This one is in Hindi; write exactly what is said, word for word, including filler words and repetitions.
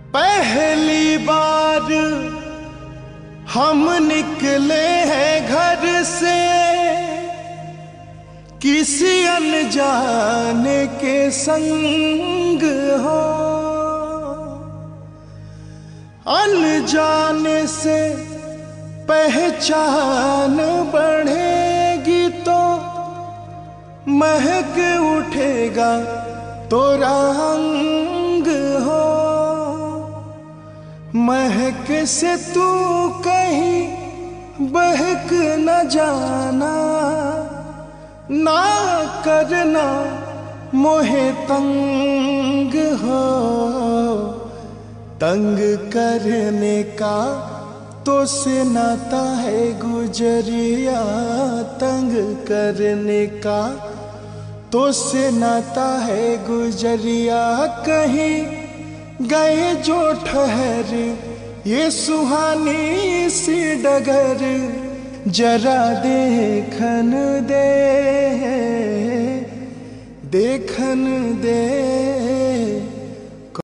पहली बार हम निकले हैं घर से किसी अनजाने के संग हो। अनजाने से पहचान बढ़ेगी तो महक उठेगा तो रंग हो। महक से तू कहीं बहक न जाना, ना करना मोहे तंग हो। तंग करने का तो से नाता है गुजरिया, तंग करने का तो से नाता है गुजरिया। कहीं गए जो ठहर ये सुहानी सी डगर, जरा देखन दे देखन दे।